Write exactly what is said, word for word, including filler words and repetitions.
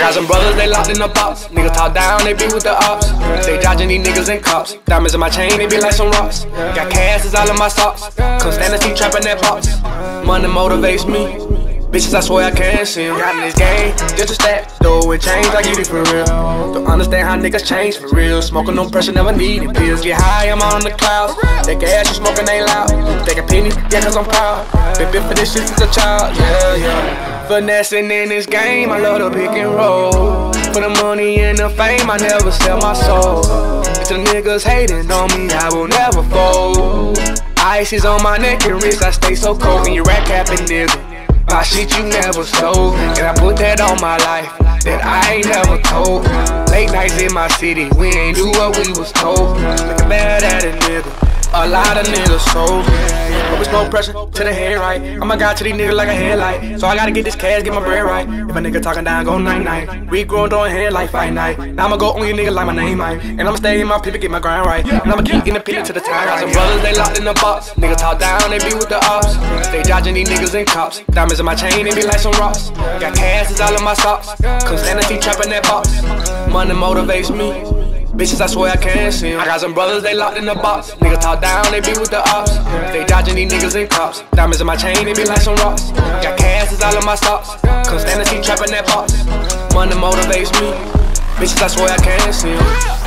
got some brothers, they locked in the box. Niggas talk down, they be with the ops. They dodging these niggas in cops. Diamonds in my chain, they be like some rocks. Got cash, it's all in my socks. Constancy trapping that box. Money motivates me. Bitches, I swear I can't see them. Got in this game, just a stack. Though it change, I get it for real. Don't understand how niggas change for real. Smoking no pressure, never needed pills. Get high, I'm on the clouds. That gas you smoking ain't loud. Take a penny, yeah, cause I'm proud. Been bit for this shit since a child, yeah, yeah. Finessing in this game, I love to pick and roll. For the money and the fame, I never sell my soul. If the niggas hating on me, I will never fold. Ice is on my neck and wrist, I stay so cold. And you rat capping, nigga. My shit you never stole, and I put that on my life that I ain't never told. Late nights in my city, we ain't do what we was told. Looking bad at a nigga, a lot of niggas sold. But we smoke pressure to the head right. I'm a guy to these niggas like a headlight. So I gotta get this cash, get my bread right. If a nigga talking down, go night night. We growing throwing head like fight night. Now I'ma go on you niggas like my name right. And I'ma stay in my pivot, get my grind right. And I'ma keep independent to the time. Got some brothers, they locked in the box. Niggas talk down, they be with the ops. They dodging these niggas in cops. Diamonds in my chain, they be like some rocks. Got cash, it's all in my socks. Constancy trapping that box. Money motivates me. Bitches, I swear I can't see them. I got some brothers, they locked in the box. Niggas talk down, they be with the ops. They dodging these niggas in cops. Diamonds in my chain, they be like some rocks. Got cash, it's all in my socks. Constancy trapping that box. Money motivates me. Bitches, I swear I can't see them.